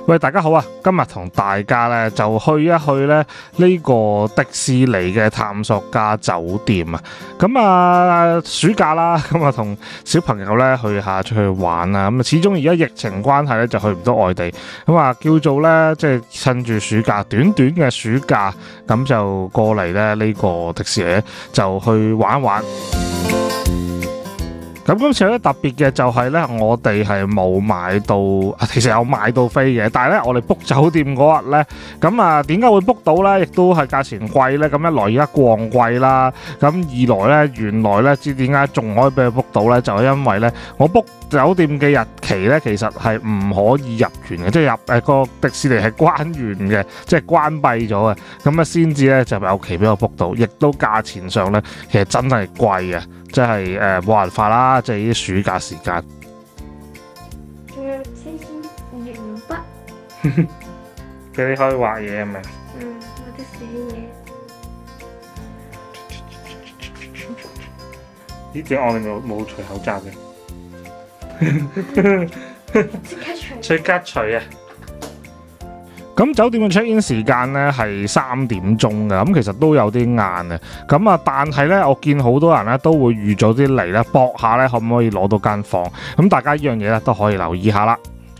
喂，大家好啊！今日同大家咧就去一去咧呢個迪士尼嘅探索家酒店啊！咁啊暑假啦，咁啊同小朋友咧去下出去玩啊！咁啊始終而家疫情關係咧就去唔到外地，咁啊叫做咧即係趁住暑假短短嘅暑假，咁就過嚟咧呢個迪士尼就去玩一玩。咁今次咧特別嘅就係咧，我哋係冇買到，其實有買到飛嘅，但係咧我哋 book 酒店嗰日咧，咁啊點解會 book 到咧？亦都係價錢貴咧。咁一來而家旺季啦，咁二來咧原來咧知點解仲可以俾佢 book 到咧？就係因為咧我 book 酒店嘅日期咧，其實係唔可以入園嘅，即係入個迪士尼係關園嘅，即係關閉咗嘅，咁啊先至咧就有期俾我 book 到，亦都價錢上咧其實真係貴啊！即係冇辦法啦，即係呢啲暑假時間。 仲有黐線鉛筆， 俾你可以畫嘢係咪？ 或者寫嘢。 呢點我哋冇除口罩嘅，即刻除啊！咁酒店嘅 check in 時間咧係3點鐘嘅，咁其實都有啲晏嘅。咁啊，但係咧，我見好多人咧都會預早啲嚟咧，搏下咧可唔可以攞到間房。咁大家呢樣嘢咧都可以留意下啦。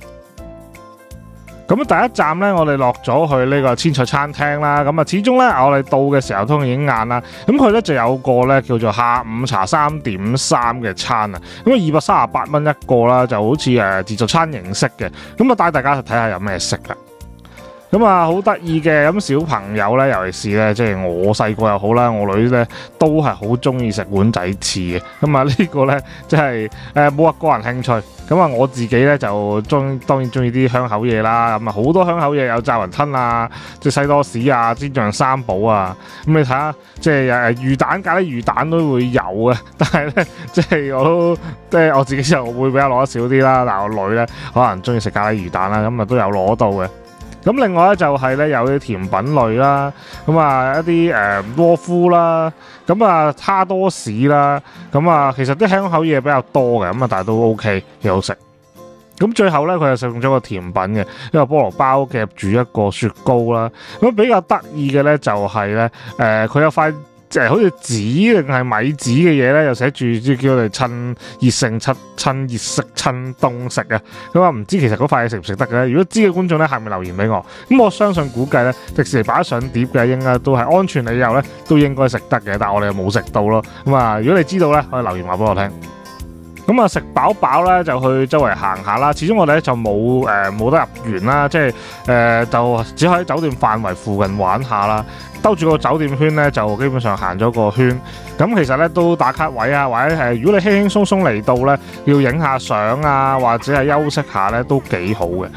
咁第一站咧，我哋落咗去呢個千菜餐廳啦。咁啊，始終咧我哋到嘅時候都已經晏啦。咁佢咧就有個咧叫做下午茶3點3嘅餐啊。咁啊238蚊一個啦，就好似自助餐形式嘅。咁啊帶大家去睇下有咩食啦。咁啊，好得意嘅，咁小朋友咧，尤其是咧，即係我細個又好啦，我女咧都係好中意食碗仔翅嘅。咁啊，呢個咧即係冇話個人興趣。咁啊，我自己咧就當然中意啲香口嘢啦。咁啊，好多香口嘢有炸雲吞啊、即係西多士啊、煎釀三寶啊。咁你睇下，即係魚蛋、咖喱魚蛋都會有嘅。但係咧，即係我自己就會比較攞得少啲啦。但係我女咧可能中意食咖喱魚蛋啦，咁啊都有攞到嘅。咁另外咧就係咧有啲甜品類啦，咁啊一啲窩夫啦，咁啊蝦多士啦，咁啊其實啲香口嘢比較多嘅，咁啊但係都 OK 幾好食。咁最後咧佢又送咗個甜品嘅，一個菠蘿包夾住一個雪糕啦。咁比較得意嘅咧就係咧佢有塊即係好似紙定係米紙嘅嘢咧，又寫住叫我哋趁熱性趁熱食趁凍食啊！咁啊唔知其實嗰塊嘢食唔食得嘅咧？如果知嘅觀眾咧，下面留言俾我。咁我相信估計咧，迪士尼擺上碟嘅應該都係安全理由咧，都應該食得嘅。但係我哋又冇食到咯。咁啊，如果你知道咧，可以留言話俾我聽。咁啊食飽咧就去周圍行下啦。始終我哋咧就冇得入園啦，即係就只可以喺酒店範圍附近玩下啦。兜住個酒店圈咧，就基本上行咗個圈。咁其實咧都打卡位啊，或者如果你輕輕鬆鬆嚟到咧，要影下相啊，或者係休息下咧，都幾好嘅。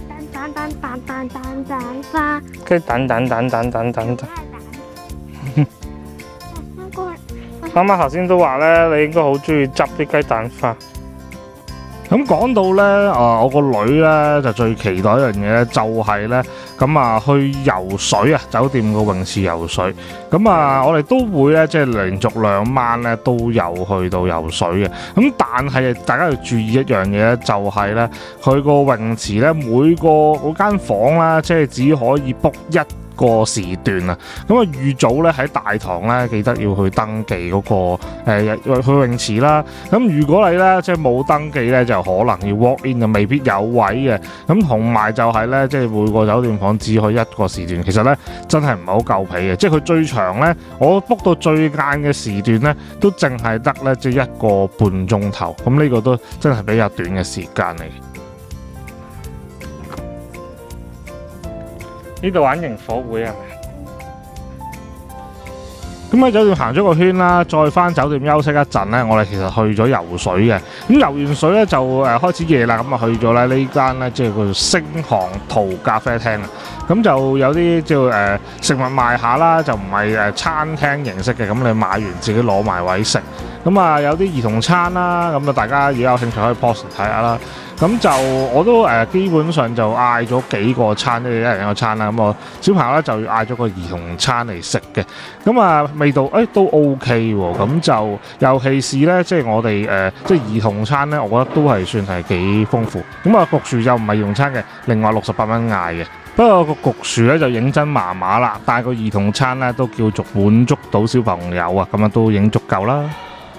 蛋花， 跟住蛋。媽媽頭先都話咧，你應該好中意執啲雞蛋花。咁講到咧，我個女咧就最期待一樣嘢咧，就係咧咁啊去游水啊！酒店個泳池游水，咁啊我哋都會咧即係連續2晚咧都有去到游水嘅。咁但係大家要注意一樣嘢咧，就係咧佢個泳池咧每個嗰間房啦，即係只可以 book 1個時段啊，咁啊預早咧喺大堂咧記得要去登記嗰個去泳池啦。咁如果你咧即係冇登記咧，就可能要 walk in 就未必有位嘅。咁同埋就係咧，即係每個酒店房只可以1個時段，其實咧真係唔係好夠皮嘅。即係佢最長咧，我 book 到最晏嘅時段咧，都淨係得咧即係1個半鐘頭。咁呢個都真係比較短嘅時間嚟。呢度玩營火會係咪？咁喺酒店行咗個圈啦，再翻酒店休息一陣咧，我哋其實去咗游水嘅。咁游完水咧就開始夜啦，咁啊去咗咧呢間咧即係叫做星航圖咖啡廳啊。咁就有啲叫食物賣下啦，就唔係餐廳形式嘅。咁你買完自己攞埋位食。 咁啊有啲兒童餐啦，咁啊大家如果有興趣可以 post 睇下啦。咁就我都基本上就嗌咗幾個餐，一人一個餐啦。咁我小朋友咧就嗌咗個兒童餐嚟食嘅。咁啊味道都 OK 喎。咁就尤其是咧，即係我哋即係兒童餐咧，我覺得都係算係幾豐富。咁啊焗薯就唔係兒童餐嘅，另外68蚊嗌嘅。不過個焗薯咧就認真麻麻啦，但係個兒童餐咧都叫做滿足到小朋友啊，咁啊都已經足夠啦。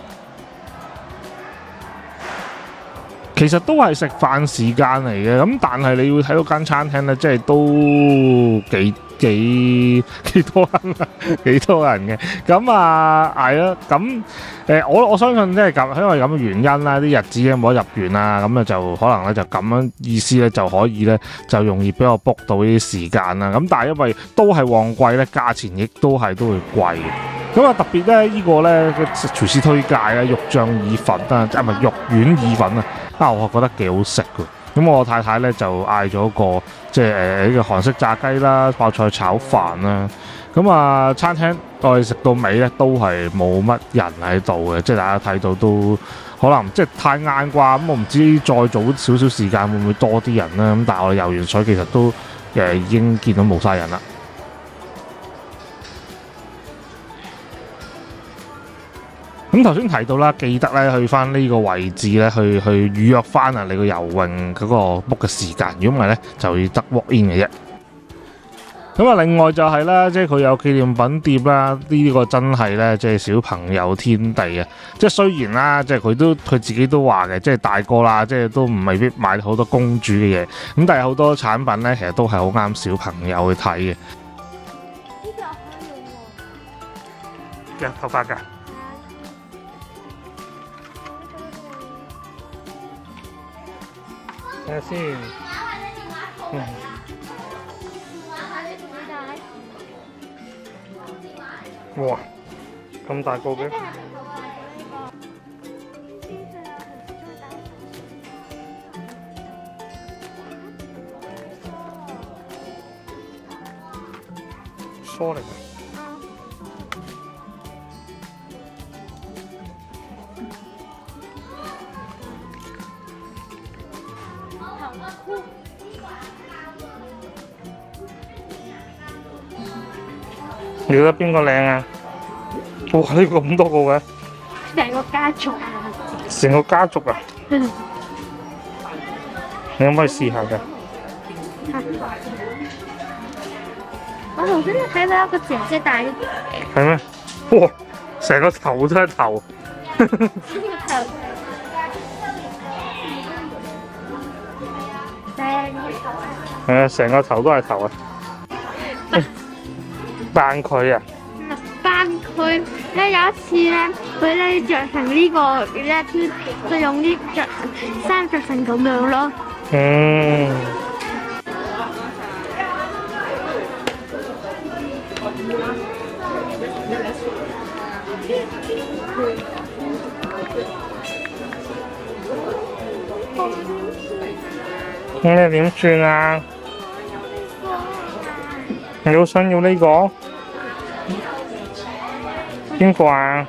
其實都係食飯時間嚟嘅，咁但係你要睇到間餐廳咧，即係都幾多人啊，幾多人嘅。咁啊係啦，咁我相信即係咁，因為咁嘅原因啦，啲日子咧冇得入園啊，咁啊就可能咧就咁樣意思咧就可以咧就容易俾我 book 到呢啲時間啦。咁但係因為都係旺季咧，價錢亦都會貴嘅。咁啊特別咧呢個咧廚師推介咧肉醬意粉啊，唔係肉丸意粉啊，我覺得幾好食嘅。咁我太太咧就嗌咗個即係呢個韓式炸雞啦、泡菜炒飯啦。咁啊餐廳我哋食到尾咧都係冇乜人喺度嘅，即係大家睇到都可能即係太晏啩。咁我唔知再早少少時間會唔會多啲人啦。咁但係我哋游完水其實都已經見到冇晒人啦。咁頭先提到啦，記得咧去翻呢個位置咧，去預約翻啊你個游泳嗰個 book 嘅時間，如果唔係咧就要得 walk in 嘅啫。咁啊，另外就係啦，即係佢有紀念品店啦，呢個真係咧即係小朋友天地啊！即係雖然啦，即係佢自己都話嘅，即係大個啦，即係都唔未必買好多公主嘅嘢，咁但係好多產品咧，其實都係好啱小朋友去睇嘅。 呢個可以用喎。 嘅頭髮㗎。睇下先，哇，咁大個嘅，梳嚟㗎。你覺得邊個靚啊？哇！呢個咁多個嘅， 成個家族啊！ 成個家族啊！你可唔可以試下㗎？ 我頭先睇到一個姐姐戴， 係咩？哇！成個頭都係頭。係啊，成個頭都係頭啊！扮佢啊！ 扮佢咧，有一次咧，佢咧着成呢個咧，佢用啲衫着成咁樣咯。 咁你點算啊？你好想要呢個？邊個啊？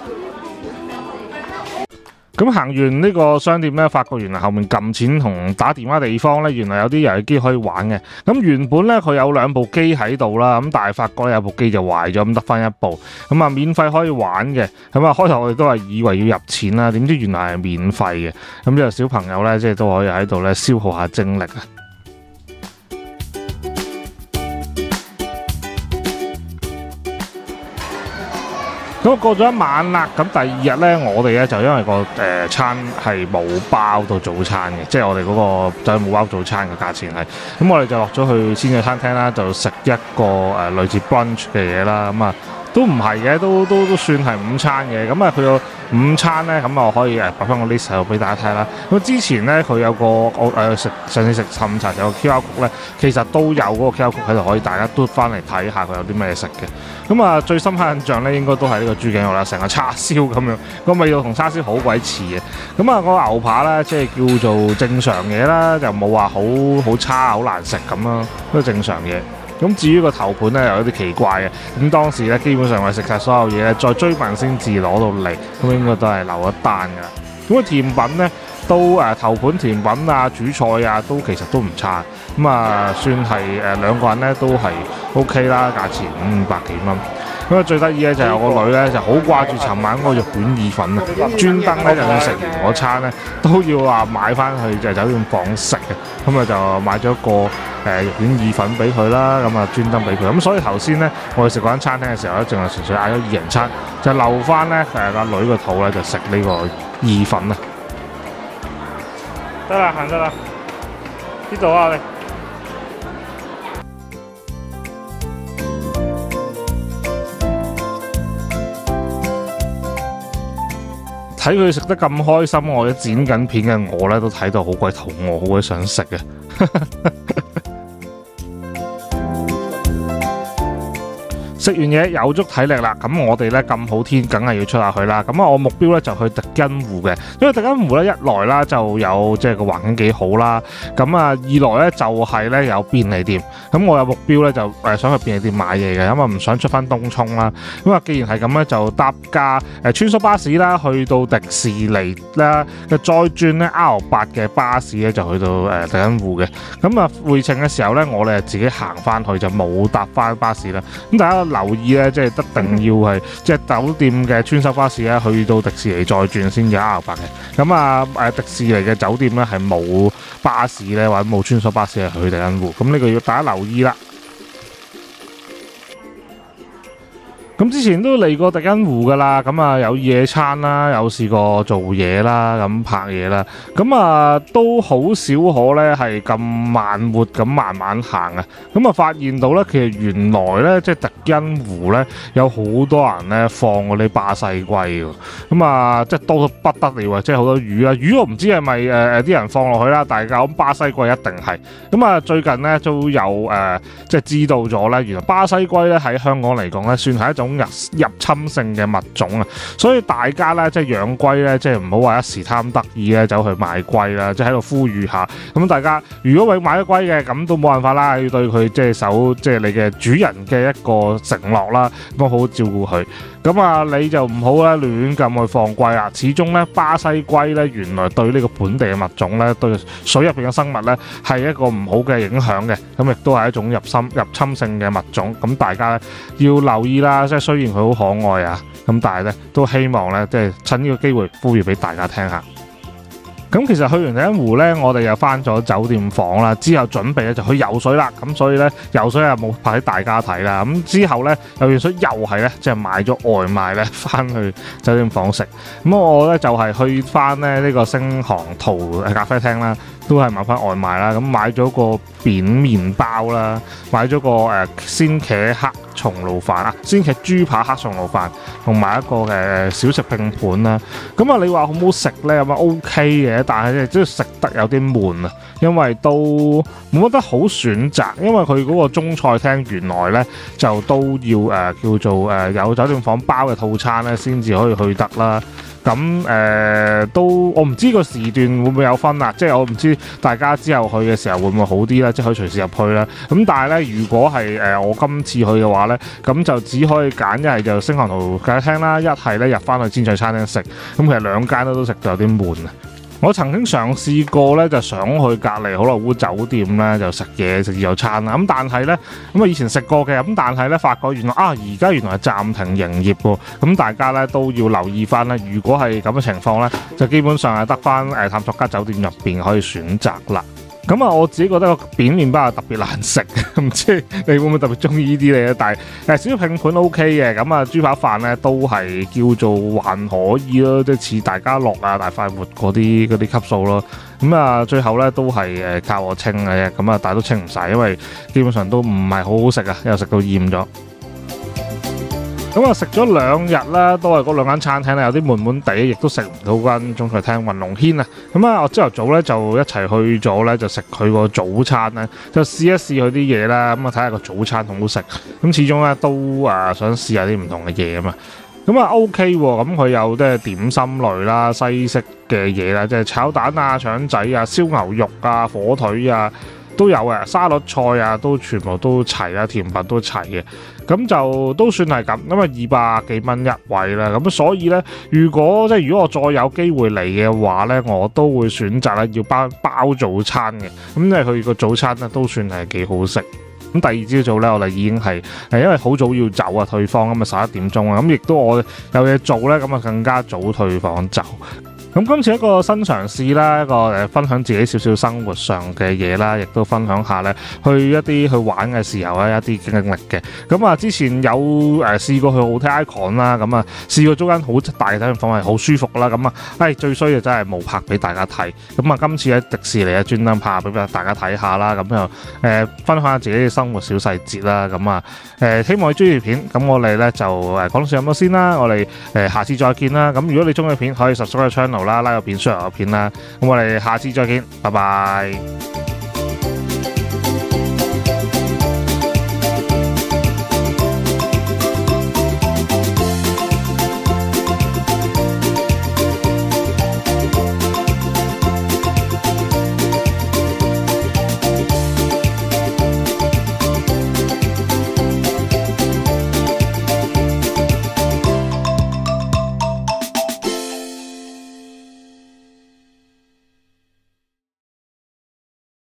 咁行完呢個商店咧，發覺原來後面撳錢同打電話地方咧，原來有啲遊戲機可以玩嘅。咁原本咧佢有2部機喺度啦，咁但係發覺有部機就壞咗，咁得翻1部，咁啊免費可以玩嘅。咁啊開頭我哋都係以為要入錢啦，點知原來係免費嘅。咁之後小朋友咧，即係都可以喺度咧消耗下精力啊。咁過咗一晚啦，咁第2日咧，我哋咧就因為個餐係冇包到早餐嘅，即係我哋嗰個就係冇包早餐嘅價錢係，咁我哋就落咗去先嘅餐廳啦，就食一個類似 brunch 嘅嘢啦，咁啊都唔係嘅，都算係午餐嘅，咁啊佢個午餐咧，咁我可以擺翻個 list 喺度俾大家睇啦。咁之前咧佢有個上次食下午茶有個 QR code 咧，其實都有嗰個 QR code 喺度，可以大家嘟翻嚟睇下佢有啲咩食嘅。咁啊最深刻印象咧，應該都係呢個豬頸肉啦，成個叉燒咁樣，個味道同叉燒好鬼似嘅。咁啊個牛扒咧，即係叫做正常嘢啦，就冇話好差好難食咁咯，都正常嘢。 咁至於個頭盤咧，有啲奇怪嘅。咁當時咧，基本上係食晒所有嘢咧，再追問先至攞到嚟，咁應該都係留一單㗎。咁甜品咧都頭盤甜品啊、主菜啊，都其實都唔差。咁算係兩個人咧都係 OK 啦，價錢500幾蚊。咁最得意咧就係我個女咧就好掛住尋晚嗰個肉丸意粉啊，專登咧就算食完嗰餐咧都要話買翻去就酒店房食嘅，咁就買咗個肉丸意粉俾佢啦，咁專登俾佢。咁所以頭先咧我哋食嗰間餐廳嘅時候咧，淨係純粹嗌咗2人餐，就留翻咧個女個肚咧就食呢個意粉啊。得啦，行得啦，呢度啊你。睇佢食得咁開心，我一剪緊片嘅我咧都睇到好鬼肚餓，好鬼想食嘅。食完嘢有足體力啦，咁我哋咧咁好天，梗係要出下去啦。咁我目標咧就去迪欣湖嘅，因為迪欣湖咧一來啦就有即係個環境幾好啦，咁二來咧就係咧有便利店。咁我有目標咧就想去便利店買嘢嘅，唔想出翻東涌啦。咁既然係咁咧，就搭架穿梭巴士啦，去到迪士尼啦，再轉咧 R8嘅巴士咧就去到迪欣湖嘅。咁回程嘅時候咧，我哋自己行翻去就冇搭翻巴士啦。咁大家留意咧，即係一定要係即係酒店嘅穿梭巴士咧，去到迪士尼再轉先至 R8嘅。咁迪士尼嘅酒店咧係冇巴士咧，或者冇穿梭巴士係去迪欣湖。咁呢個要大家留意啦。咁之前都嚟過迪欣湖噶啦，咁有野餐啦，有試過做嘢啦，咁拍嘢啦，咁都好少可咧係咁慢活咁慢慢行啊，咁發現到咧，其實原來咧即係迪欣湖咧有好多人咧放嗰啲巴西龜喎，咁即係多到不得了啊，即係好多魚啊，魚我唔知係咪啲人放落去啦，但係咁巴西龜一定係，咁最近咧都有即係知道咗咧，原來巴西龜咧喺香港嚟講咧算係一種入侵性嘅物種啊，所以大家咧即係養龜咧，即係唔好話一時貪得意咧走去買龜啦，即係喺度呼籲下。咁大家如果買咗龜嘅，咁都冇辦法啦，要對佢即係守即係你嘅主人嘅一個承諾啦，咁好好照顧佢。咁你就唔好咧亂咁去放龜啦。始終咧巴西龜咧原來對呢個本地嘅物種咧，對水入邊嘅生物咧係一個唔好嘅影響嘅。咁亦都係一種入侵性嘅物種。咁大家要留意啦。即係雖然佢好可愛啊，咁但係咧都希望咧即係趁呢個機會呼籲俾大家聽下。咁其實去完迪欣湖咧，我哋又翻咗酒店房啦，之後準備咧就去游水啦。咁所以咧游水又冇拍俾大家睇啦。咁之後咧游完水又係咧即係買咗外賣咧翻去酒店房食。咁我咧就係去翻咧呢個星航圖咖啡廳啦，都係買翻外賣啦。咁買咗個扁麵包啦，買咗個鮮茄黑松露飯啊，鮮茄豬扒黑松露飯，同埋一個小食拼盤啦。咁你話好唔好食咧？咁OK 嘅。但係即係食得有啲悶啊，因為都冇乜得好選擇，因為佢嗰個中菜廳原來咧就都要叫做有酒店房包嘅套餐咧先至可以去得啦。咁都我唔知個時段會唔會有分啊，即係我唔知大家之後去嘅時候會唔會好啲啦，即係可以隨時入去啦。咁但係咧，如果係我今次去嘅話咧，咁就只可以揀一係就星航圖咖啡廳啦，一係咧入翻去煎菜餐廳食。咁其實兩間都食到有啲悶啊。我曾經嘗試過咧，就想去隔離好樂烏酒店咧，就食嘢食自助餐啦。咁但係咧，以前食過嘅，咁但係咧發覺原來而家原來係暫停營業喎。咁大家咧都要留意翻啦。如果係咁嘅情況咧，就基本上係得翻探索家酒店入邊可以選擇啦。咁我自己覺得個扁麵包係特別難食，唔知你會唔會特別中意呢啲咧？但係小食拼盤 OK 嘅，咁豬扒飯咧都係叫做還可以咯，即係似大家樂大快活嗰啲級數咯。咁最後咧都係靠我清嘅啫，咁但係都清唔晒，因為基本上都唔係好好食啊，又食到厭咗。咁食咗2日啦，都係嗰2間餐廳咧有啲悶悶地，亦都食唔到間中菜廳雲龍軒啊。咁我朝頭早咧就一齊去咗咧，就食佢個早餐咧，就試一試佢啲嘢啦。咁睇下個早餐好唔好食。咁始終咧都想試下啲唔同嘅嘢啊嘛。咁OK 喎，咁佢有即係點心類啦、西式嘅嘢啦，即係炒蛋啊、腸仔啊、燒牛肉啊、火腿啊。 都有嘅，沙律菜啊都全部都齊啊，甜品都齊嘅，咁就都算係咁，咁啊200幾蚊一位啦，咁所以呢，如果我再有機會嚟嘅話呢，我都會選擇咧要包早餐嘅，咁佢個早餐呢都算係幾好食。咁第二朝早咧，我哋已經係因為好早要走啊，退房咁啊11點鐘啊，咁亦都我有嘢做咧，咁啊更加早退房走。咁今次一個新嘗試啦，一個分享自己少少生活上嘅嘢啦，亦都分享下咧去玩嘅時候咧一啲經歷嘅。咁啊之前有試過去 Hotel Icon 啦，咁啊試過租間好大嘅體驗房係好舒服啦，咁啊最衰嘅真係冇拍俾大家睇。咁啊今次喺迪士尼啊專登拍俾大家睇下啦，咁就分享下自己嘅生活小細節啦。咁啊希望你中意片，咁我哋咧就講到咁多先啦，我哋下次再見啦。咁如果你中意片，可以 subscribe channel 啦，拉個片 share 個片啦，咁我哋下次再見，拜拜。